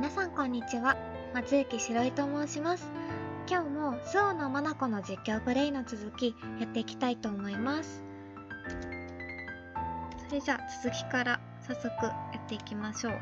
皆さんこんにちは。松雪白井と申します。今日もスオのマナコの実況プレイの続きやっていきたいと思います。それじゃあ続きから早速やっていきましょう。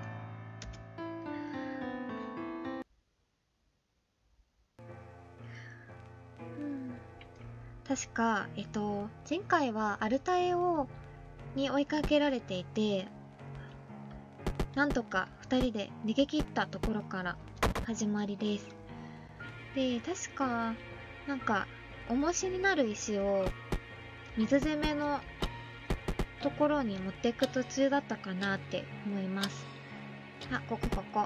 確か前回はアルタエに追いかけられていて、なんとか2人で逃げ切ったところから始まりです。で、確かなんか重しになる石を水攻めのところに持っていく途中だったかなって思います。あ、ここ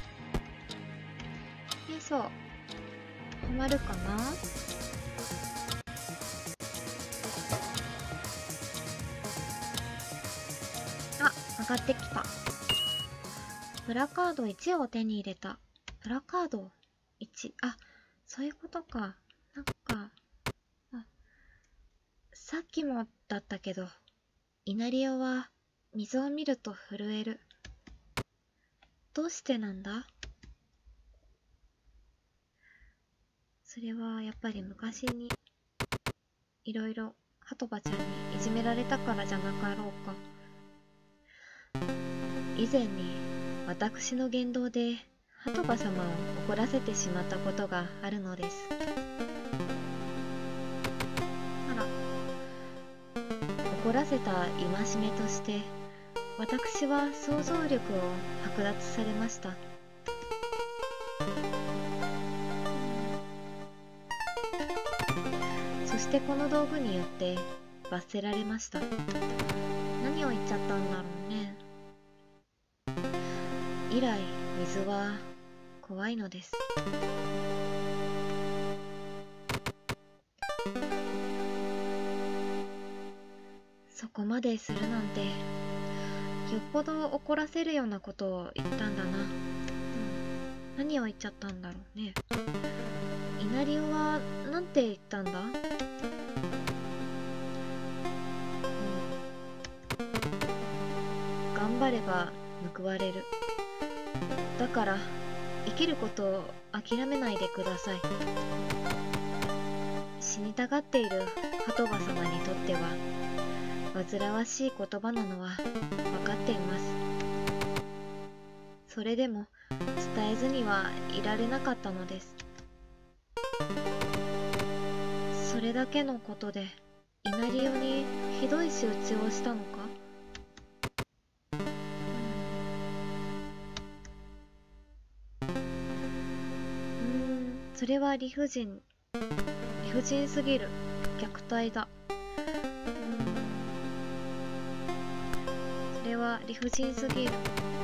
で、そうはまるかな。あ、上がってきた。プラカード1を手に入れた。プラカード1、あ、そういうことか。なんかさっきもだったけど、イナリオは水を見ると震える。どうしてなんだ？それはやっぱり昔にいろいろハトバちゃんにいじめられたからじゃなかろうか。以前に私の言動でハトバ様を怒らせてしまったことがあるのです。あら、怒らせた戒めとして私は想像力を剥奪されました。そしてこの道具によって罰せられました。何を言っちゃったんだろうね。以来水は怖いのです。そこまでするなんて、よっぽど怒らせるようなことを言ったんだな。何を言っちゃったんだろうね。イナリオはなんて言ったんだ？頑張れば報われる。だから生きることを諦めないでください。死にたがっているハトバ様にとっては煩わしい言葉なのは分かっています。それでも伝えずにはいられなかったのです。それだけのことでイナリオにひどい仕打ちをしたのか？それは理不尽すぎる。虐待だ。それは理不尽すぎる。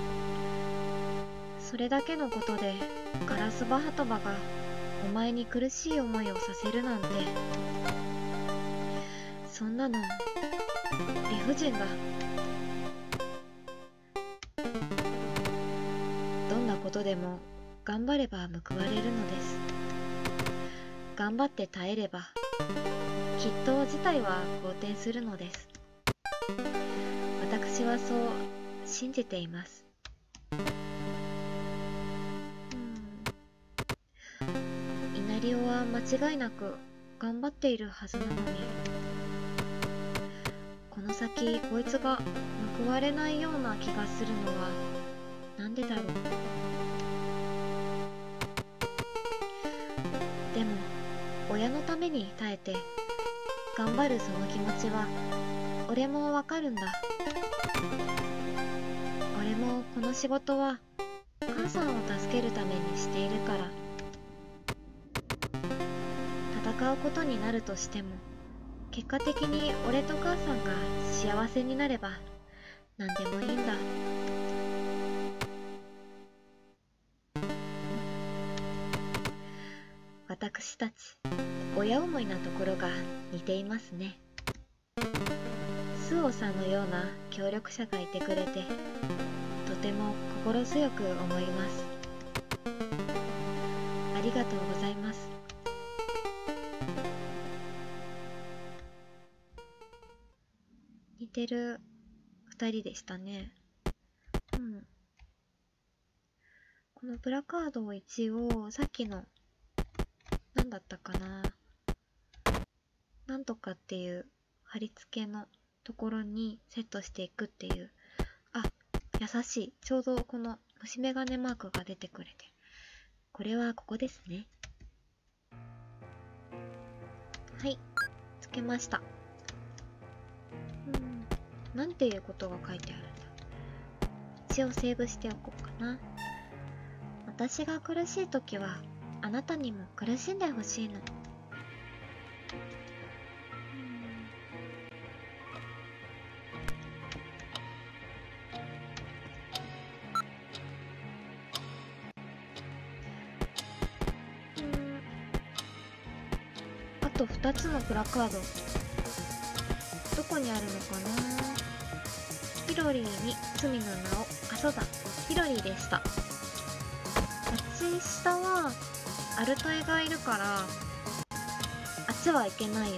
それだけのことでガラスバハトバがお前に苦しい思いをさせるなんて、そんなの理不尽だ。どんなことでも頑張れば報われるのです。頑張って耐えればきっと事態は好転するのです。私はそう信じています。イナリオは間違いなく頑張っているはずなのに、この先こいつが報われないような気がするのはなんでだろう。でも親のために耐えて頑張るその気持ちは俺もわかるんだ。俺もこの仕事は母さんを助けるためにしているから。戦うことになるとしても結果的に俺と母さんが幸せになれば何でもいいんだ。私たち親思いなところが似ていますね。スオさんのような協力者がいてくれてとても心強く思います。ありがとうございます。似てる2人でしたね。 このプラカードを一応さっきの何だったかな、なんとかっていう貼り付けのところにセットしていくっていう。あ、優しい。ちょうどこの虫眼鏡マークが出てくれて、これはここですね。はい、つけました。なんていうことが書いてあるんだ。一応セーブしておこうかな。私が苦しいときはあなたにも苦しんでほしいの。あと2つのプラカード、どこにあるのかな。ヒロリーに罪の名を。あ、そうだ、ヒロリーでした。あっち下はアルタイがいるからあっちはいけないよね。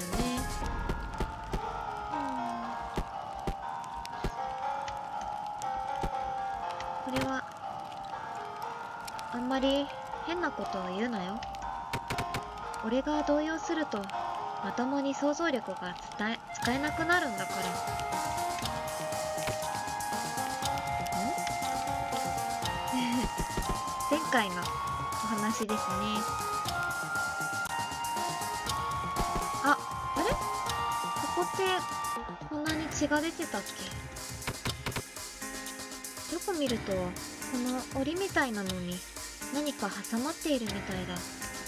これはあんまり変なことを言うなよ。俺が動揺するとまともに想像力が使えなくなるんだから。前回のお話ですね。あれ、ここってこんなに血が出てたっけ。よく見るとこの檻みたいなのに何か挟まっているみたいだ。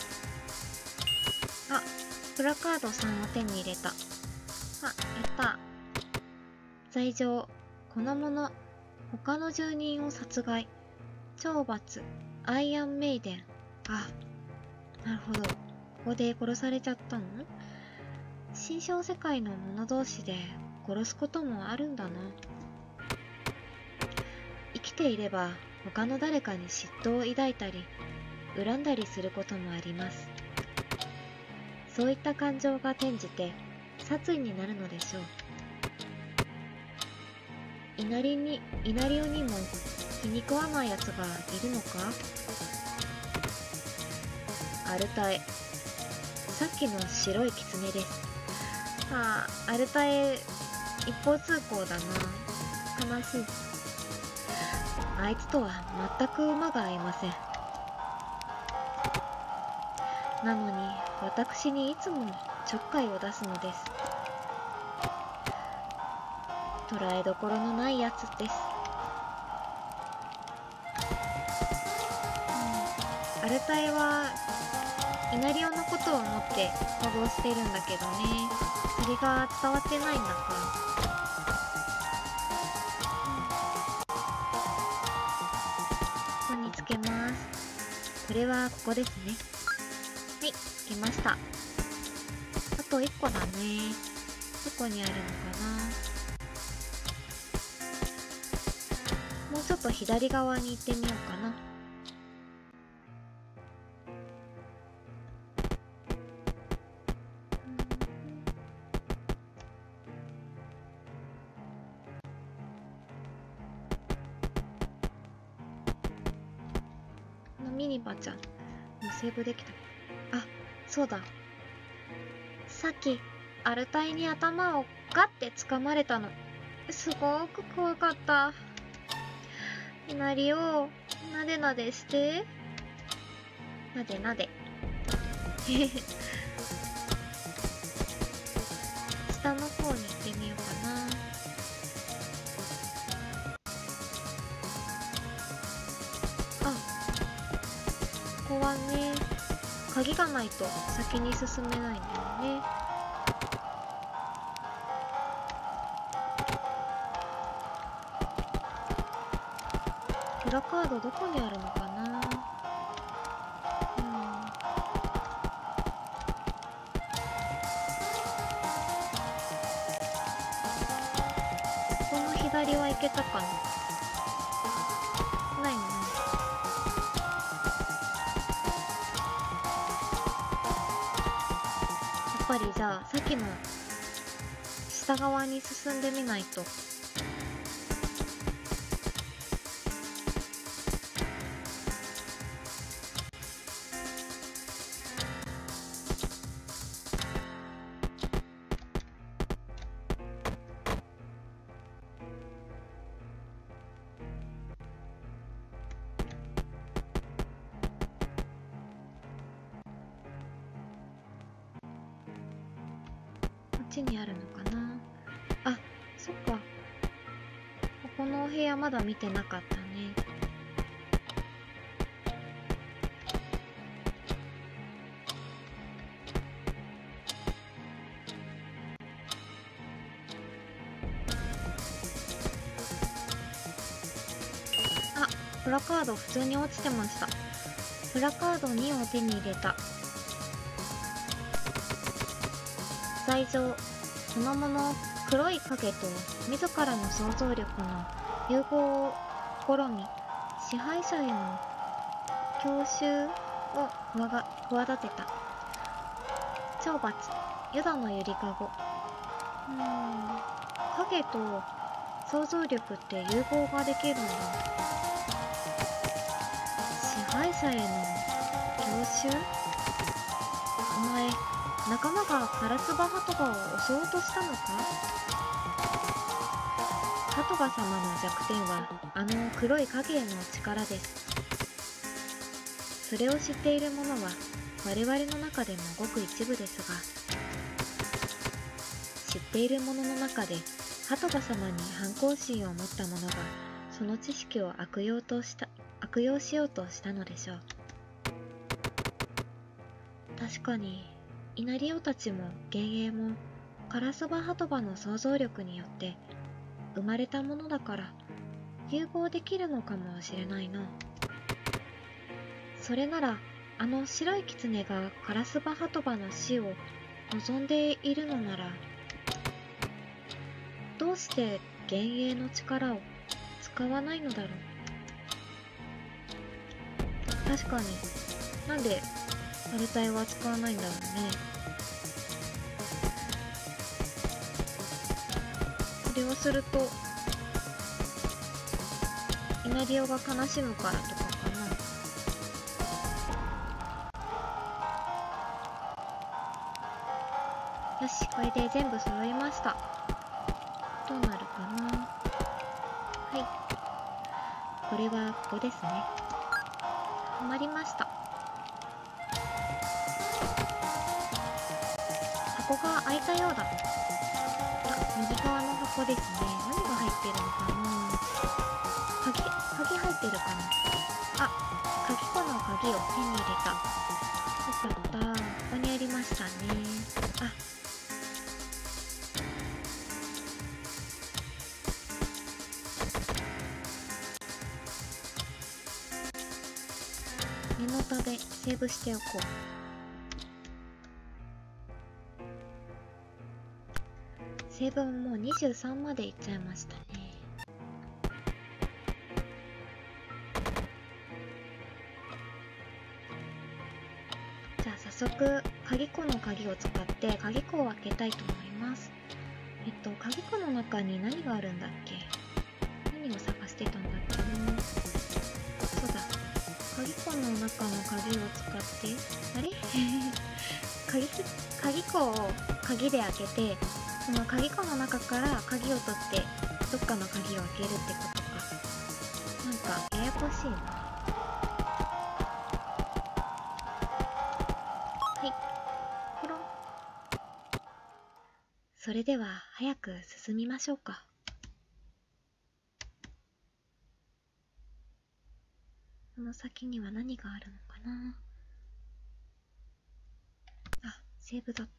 あ、プラカード3を手に入れた。あ、やった。罪状、この者他の住人を殺害、懲罰アイアンメイデン。あ、なるほど、ここで殺されちゃったの。心象世界の者同士で殺すこともあるんだな。生きていれば他の誰かに嫉妬を抱いたり恨んだりすることもあります。そういった感情が転じて殺意になるのでしょう。稲荷尾にも気に食わないやつがいるのか。アルタエ、さっきの白い狐です。ああ、アルタエ一方通行だな。悲しい。あいつとは全く馬が合いません。なのに私にいつもちょっかいを出すのです。捉えどころのないやつです。アルタエは稲荷尾のことを思って行動しているんだけどね。それが伝わってないんだか。ここにつけます。これはここですね。はい、つけました。あと1個だね。どこにあるのかな。もうちょっと左側に行ってみようかな。ミニバちゃんもうセーブできた。あ、そうだ、さっきアルタイに頭をガッて掴まれたの。すごく怖かった。稲荷をなでなでして。なでなで下の方に行ってみようかな。あ、ここはね、鍵がないと先に進めないんだよね。プラカードどこにあるのかな。この左は行けたかな。ないね。やっぱりじゃあさっきの下側に進んでみないと。 ちにあるのかな。あ、そっか。ここのお部屋まだ見てなかったね。あ、プラカード普通に落ちてました。プラカード2を手に入れた。罪状、そのもの黒い影と自らの想像力の融合を試み、支配者への強襲を企てた。懲罰、ユダのゆりかご。影と想像力って融合ができるんだ。支配者への強襲？お前、仲間がカラスバハトバを襲おうとしたのか？ハトバ様の弱点はあの黒い影への力です。それを知っている者は我々の中でもごく一部ですが、知っている者の中でハトバ様に反抗心を持った者がその知識を悪用しようとしたのでしょう。確かに稲荷王たちも幻影もカラスバハトバの想像力によって生まれたものだから融合できるのかもしれないな。それならあの白い狐がカラスバハトバの死を望んでいるのなら、どうして幻影の力を使わないのだろう。確かに、なんでアルタイは使わないんだろうね。それをすると稲荷王が悲しむからとかかな。よし、これで全部揃いました。どうなるかな。はい、これはここですね。はまりました。箱が開いたようだ。右側の箱ですね。何が入ってるのかな。鍵入ってるかな。あ、鍵庫の鍵を手に入れた。よかった。ここにありましたね。あ、念のためセーブしておこう。セーブももう23までいっちゃいましたね。じゃあ早速鍵庫の鍵を使って鍵庫を開けたいと思います。鍵庫の中に何があるんだっけ。何を探してたんだっけな。そうだ、鍵庫の中の鍵を使ってあれ鍵庫を鍵で開けて、その鍵庫の中から鍵を取ってどっかの鍵を開けるってことか。なんかややこしいな。はい、ほろん。それでは早く進みましょうか。この先には何があるのかな。あ、セーブだった。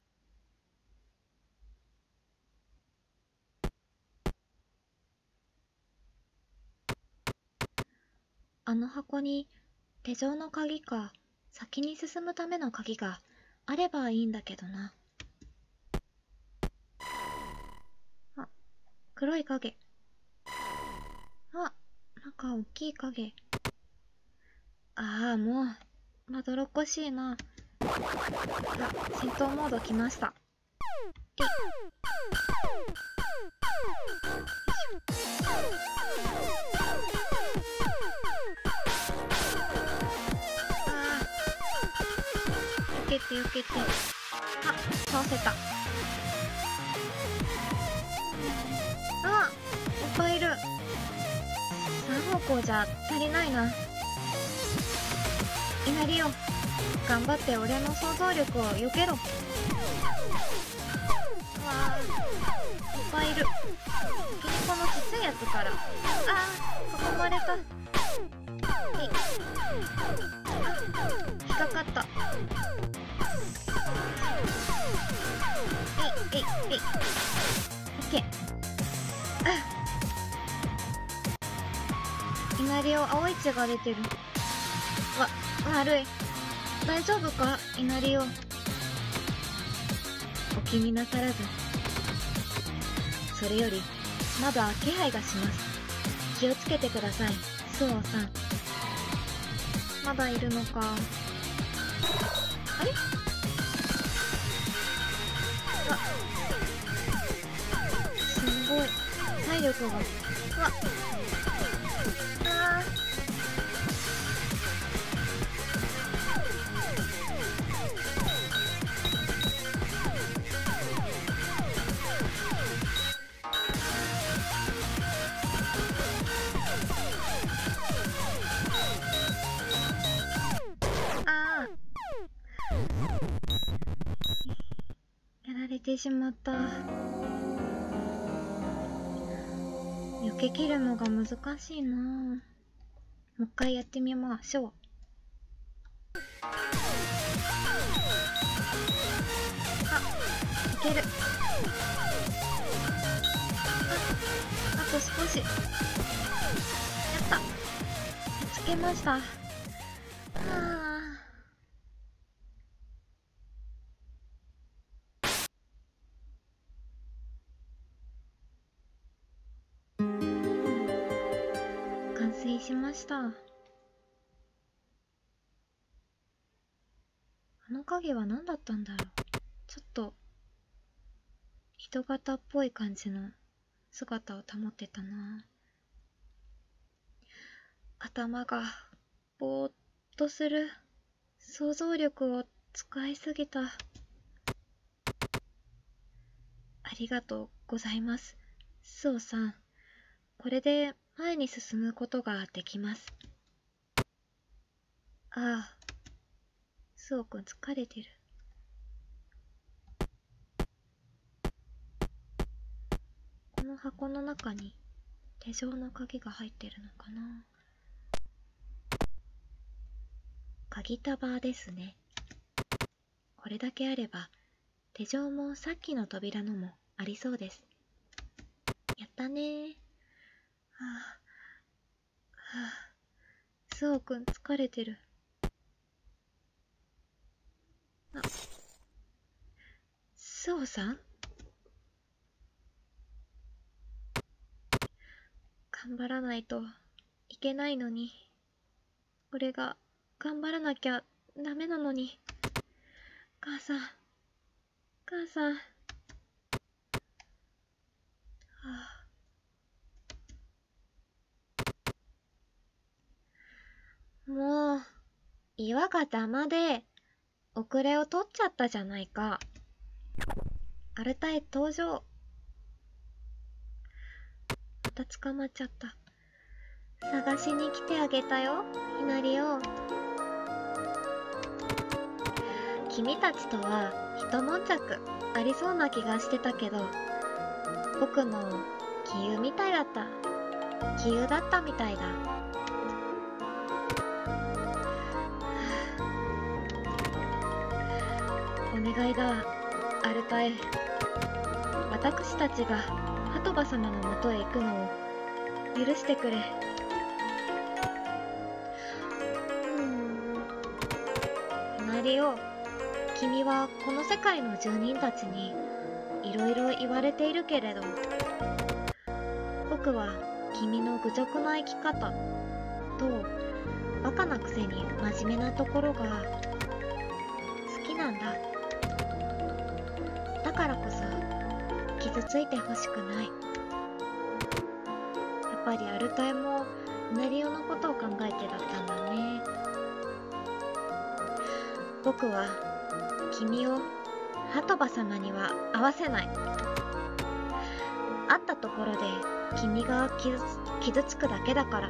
あの箱に手錠の鍵か先に進むための鍵があればいいんだけどな。あ、黒い影。あ、なんか大きい影。ああ、もうまどろっこしいな。あ、戦闘モード来ました。避けて。あ、倒せた。あ、いっぱいいる。3方向じゃ足りないな。稲荷よ、頑張って俺の想像力を避けろ。 あー、いっぱいいる。先にこのちっちゃいやつから。あー、囲まれた。えい。あ、引っかかった。えいえいえい。オッケー。稲荷を青い血が出てる。悪い。大丈夫か、稲荷を。お気になさらず。それよりまだ気配がします。気をつけてください、周防さん。まだいるのか。あれ、すごい体力が。やられてしまった。避け切るのが難しいな。もう一回やってみましょう。いける。あと少し。やった。やっつけました。完成しました。あの影は何だったんだろう。ちょっと人型っぽい感じの姿を保ってたな。頭がぼーっとする。想像力を使いすぎた。ありがとうございます、周防さん。これで前に進むことができます。ああ、周防くん疲れてる。この箱の中に手錠の鍵が入ってるのかな。鍵束ですね。これだけあれば手錠もさっきの扉のもありそうです。やったねー。周防くん疲れてる。周防さん、頑張らないといけないのに。俺が頑張らなきゃダメなのに。母さん、母さん。もう、岩が邪魔で遅れを取っちゃったじゃないか。アルタへ登場。また捕まっちゃった。探しに来てあげたよ、ひなりを。君たちとは一悶着ありそうな気がしてたけど、僕の杞憂みたいだった。杞憂だったみたいだ。お願いだ、アルタエ。私たちがハトバ様のもとへ行くのを許してくれ。ひなりよ、君はこの世界の住人たちにいろいろ言われているけれど、僕は君の愚直な生き方とバカなくせに真面目なところが好きなんだ。だからこそ傷ついてほしくない。やっぱりアルタエもイナリオのことを考えてだったんだね。僕は君をハトバ様には会わせない。会ったところで君が傷つくだけだから。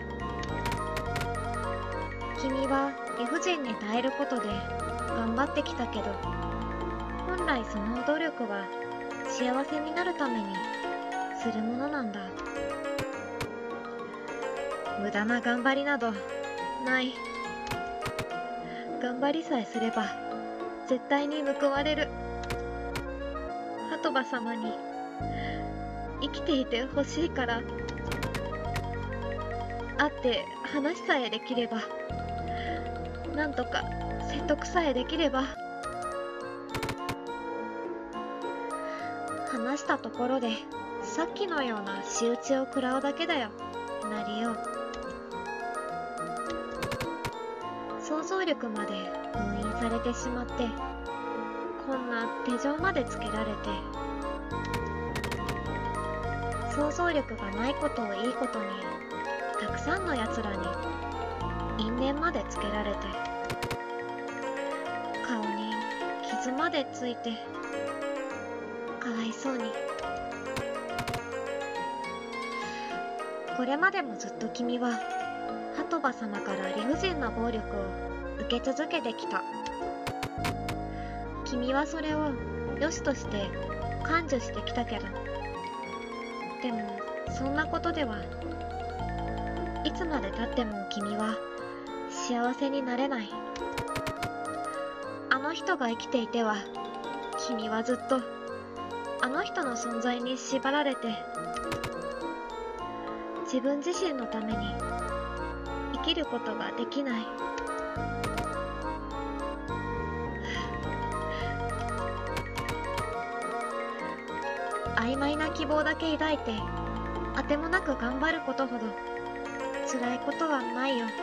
君は理不尽に耐えることで頑張ってきたけど、本来その努力は幸せになるためにするものなんだ。無駄な頑張りなどない。頑張りさえすれば絶対に報われる。鳩場様に生きていてほしいから、会って話さえできれば、なんとか説得さえできれば、話したところでさっきのような仕打ちを食らうだけだよ、なりよ。想像力まで封印されてしまって、こんな手錠までつけられて、想像力がないことをいいことに、たくさんのやつらに因縁までつけられて、顔に傷までついて、かわいそうに。これまでもずっと君は鳩場様から理不尽な暴力を受け続けてきた。君はそれを良しとして感受してきたけど、でもそんなことではいつまでたっても君は幸せになれない。あの人が生きていては君はずっとあの人の存在に縛られて、自分自身のために生きることができない。曖昧な希望だけ抱いてあてもなく頑張ることほど辛いことはないよ。も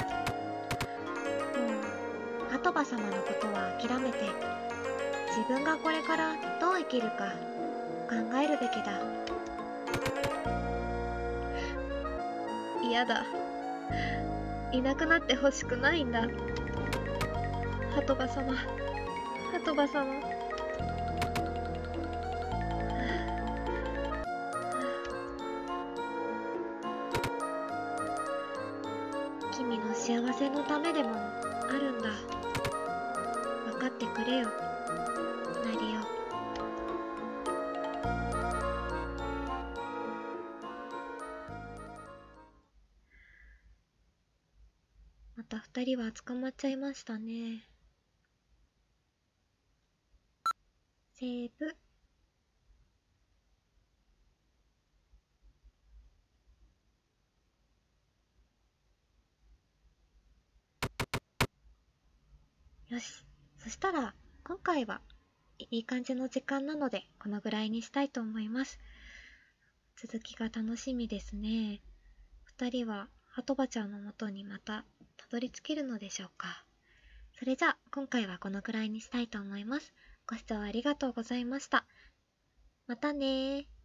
う鳩場様のことは諦めて、自分がこれからどう生きるか考えるべきだ。嫌だ。いなくなってほしくないんだ。鳩場様、鳩場様。君の幸せのためでもあるんだ。分かってくれよ、なりよ。また二人は捕まっちゃいましたね。セーブ。よし。そしたら、今回はいい感じの時間なので、このぐらいにしたいと思います。続きが楽しみですね。二人は、鳩場ちゃんの元にまた、たどり着けるのでしょうか。それじゃあ、今回はこのくらいにしたいと思います。ご視聴ありがとうございました。またねー。